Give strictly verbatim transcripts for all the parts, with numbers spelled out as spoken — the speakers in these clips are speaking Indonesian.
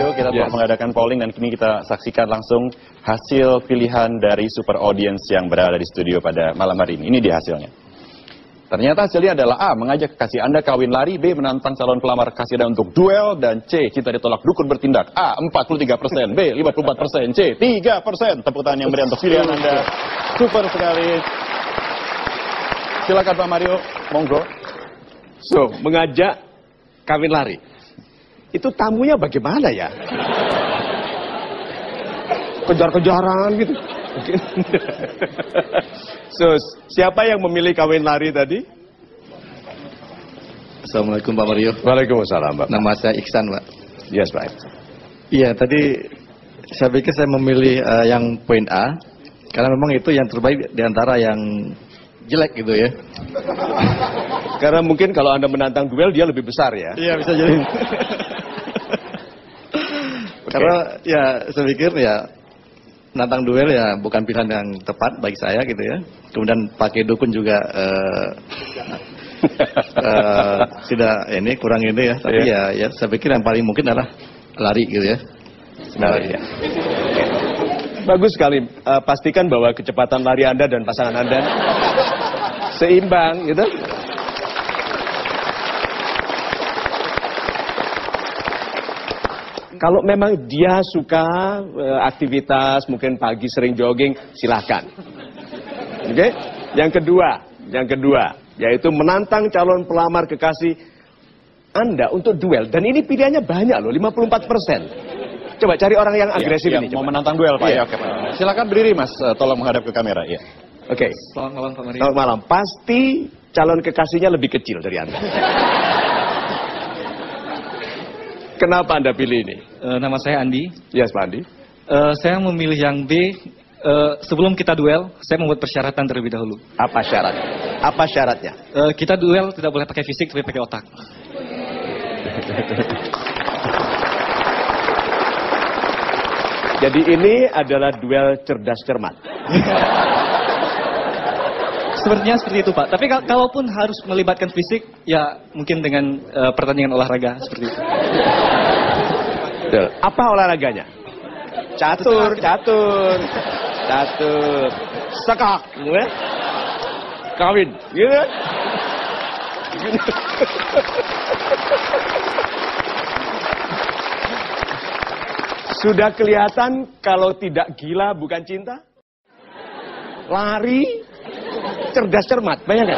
Mario, kita telah yes. mengadakan polling dan kini kita saksikan langsung hasil pilihan dari super audience yang berada di studio pada malam hari ini. Ini dia hasilnya. Ternyata hasilnya adalah A. Mengajak kekasih Anda kawin lari, B. Menantang calon pelamar kekasih Anda untuk duel, dan C. Cinta ditolak dukun bertindak. A. empat puluh tiga persen, B. lima puluh empat persen, C. tiga persen. Tepuk tangan yang berian untuk pilihan Anda. Super sekali. Silakan Pak Mario, monggo. So, mengajak kawin lari. Itu tamunya bagaimana ya? Kejar-kejaran gitu. So, siapa yang memilih kawin lari tadi? Assalamualaikum Pak Mario. Waalaikumsalam Pak. Nama saya Iksan Pak. Yes Pak. Iya tadi saya pikir saya memilih uh, yang poin A. Karena memang itu yang terbaik diantara yang jelek gitu ya. Karena mungkin kalau Anda menantang duel dia lebih besar ya. Iya bisa jadi. Okay. Karena ya saya pikir ya menantang duel ya bukan pilihan yang tepat bagi saya gitu ya. Kemudian pakai dukun juga uh, uh, tidak ini kurang ini ya. Tapi yeah. ya, ya saya pikir yang paling mungkin adalah lari gitu ya. Lari ya. Bagus sekali. Uh, pastikan bahwa kecepatan lari Anda dan pasangan Anda seimbang gitu. Kalau memang dia suka uh, aktivitas, mungkin pagi sering jogging, silahkan. Oke? Okay? Yang kedua, yang kedua, yaitu menantang calon pelamar kekasih Anda untuk duel. Dan ini pilihannya banyak loh, lima puluh empat persen. Coba cari orang yang agresif ya, ini. Ya, mau coba. menantang duel, Pak. Ya, ya, oke, Pak. Silakan berdiri, Mas. Uh, tolong menghadap ke kamera. Ya. Oke. Okay. Selamat malam, Pak Mario. Selamat malam. Pasti calon kekasihnya lebih kecil dari Anda. Kenapa Anda pilih ini? Uh, nama saya Andi. Yes, Pak Andi. Uh, saya memilih yang B. Uh, sebelum kita duel, saya membuat persyaratan terlebih dahulu. Apa syaratnya? Apa syaratnya? Uh, kita duel tidak boleh pakai fisik, tapi pakai otak. Jadi ini adalah duel cerdas cermat. Sepertinya seperti itu, Pak. Tapi kal kalaupun harus melibatkan fisik, ya mungkin dengan uh, pertandingan olahraga seperti itu. Apa olahraganya? Catur, catur, catur, sekak, gitu. Kawin, gitu. Sudah kelihatan kalau tidak gila bukan cinta? Lari, cerdas cermat, bayangkan.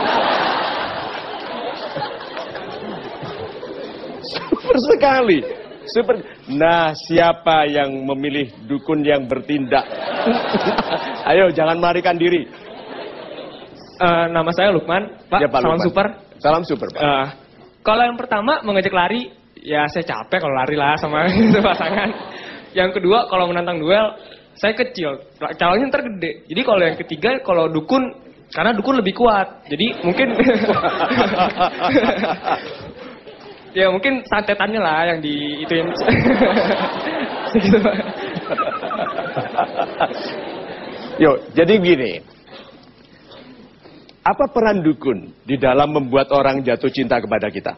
Super sekali. Super. Nah, siapa yang memilih dukun yang bertindak? Ayo, jangan melarikan diri. Uh, nama saya Lukman, Pak. Ya, Pak Salam Lukman. super. Salam super, Pak. Uh, kalau yang pertama mengajak lari, ya saya capek kalau lari lah sama pasangan. Yang kedua, kalau menantang duel, saya kecil, calonnya ntar gede. Jadi kalau yang ketiga, kalau dukun, karena dukun lebih kuat. Jadi mungkin, ya mungkin santetannya lah yang di ituin. Segitu, Pak. Yuk, jadi gini. Apa peran dukun di dalam membuat orang jatuh cinta kepada kita?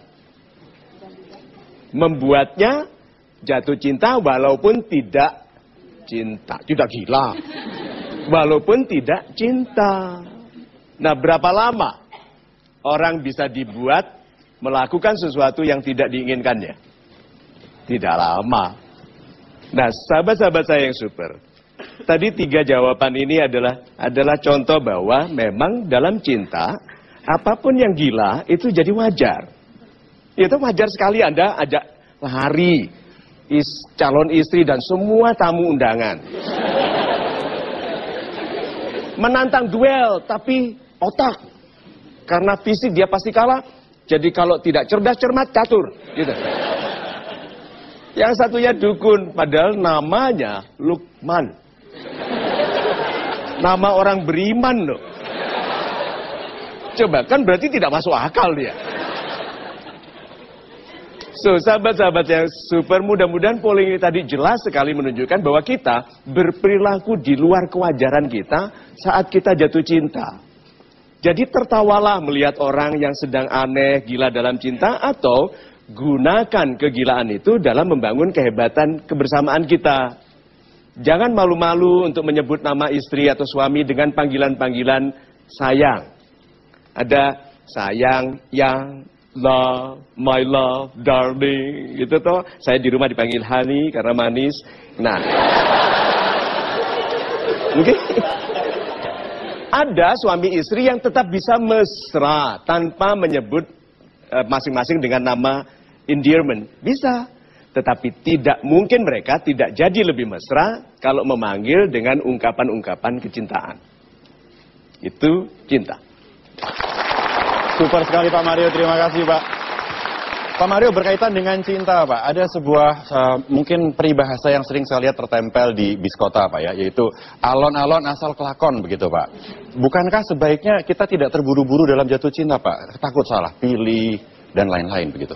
Membuatnya jatuh cinta walaupun tidak cinta. Tidak gila. Walaupun tidak cinta. Nah, berapa lama orang bisa dibuat melakukan sesuatu yang tidak diinginkannya? Tidak lama. Nah, sahabat-sahabat saya yang super. Tadi tiga jawaban ini adalah adalah contoh bahwa memang dalam cinta, apapun yang gila itu jadi wajar. Itu wajar sekali Anda ajak lari, is, calon istri dan semua tamu undangan. Menantang duel, tapi otak. Karena fisik dia pasti kalah. Jadi kalau tidak cerdas cermat, catur. Gitu. Yang satunya dukun, padahal namanya Lukman. Nama orang beriman loh. Coba, kan berarti tidak masuk akal dia. So, sahabat-sahabat yang super, mudah-mudahan polling ini tadi jelas sekali menunjukkan bahwa kita berperilaku di luar kewajaran kita saat kita jatuh cinta. Jadi tertawalah melihat orang yang sedang aneh, gila dalam cinta, atau gunakan kegilaan itu dalam membangun kehebatan kebersamaan kita. Jangan malu-malu untuk menyebut nama istri atau suami dengan panggilan-panggilan sayang. Ada sayang, yang, love, my love, darling, gitu toh. Saya di rumah dipanggil honey karena manis. Nah, mungkin ada suami istri yang tetap bisa mesra tanpa menyebut masing-masing dengan nama endearment. Bisa. Tetapi tidak mungkin mereka tidak jadi lebih mesra kalau memanggil dengan ungkapan-ungkapan kecintaan. Itu cinta. Super sekali Pak Mario, terima kasih Pak. Pak Mario, berkaitan dengan cinta Pak, ada sebuah uh, mungkin peribahasa yang sering saya lihat tertempel di bis kota Pak ya, yaitu alon-alon asal kelakon begitu Pak. Bukankah sebaiknya kita tidak terburu-buru dalam jatuh cinta Pak? Takut salah pilih dan lain-lain begitu.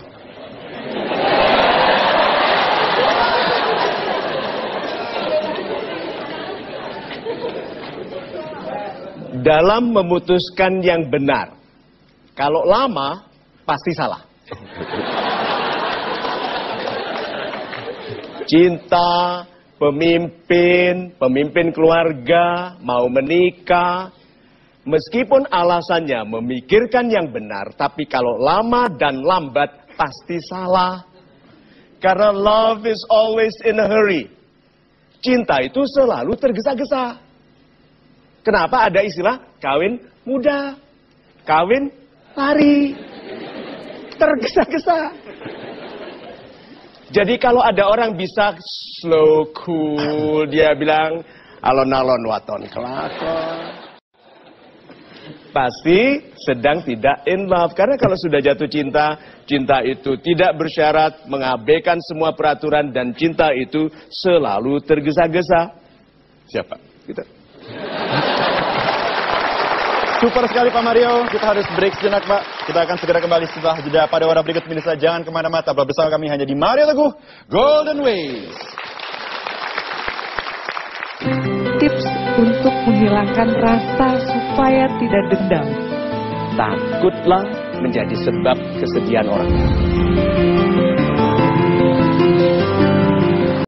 Dalam memutuskan yang benar, kalau lama pasti salah. Cinta, pemimpin, pemimpin keluarga, mau menikah, meskipun alasannya memikirkan yang benar, tapi kalau lama dan lambat pasti salah. Karena love is always in a hurry. Cinta itu selalu tergesa-gesa. Kenapa ada istilah kawin muda, kawin lari, tergesa-gesa. Jadi kalau ada orang bisa slow cool, dia bilang alon-alon waton kelakon, pasti sedang tidak in love. Karena kalau sudah jatuh cinta, cinta itu tidak bersyarat, mengabaikan semua peraturan, dan cinta itu selalu tergesa-gesa. Siapa? Gitu. Super sekali Pak Mario, kita harus break sejenak Pak. Kita akan segera kembali setelah jeda pada wadah berikut. Pemirsa, jangan kemana-mana, tetaplah bersama kami hanya di Mario Teguh Golden Ways. Tips untuk menghilangkan rasa supaya tidak dendam. Takutlah menjadi sebab kesedihan orang.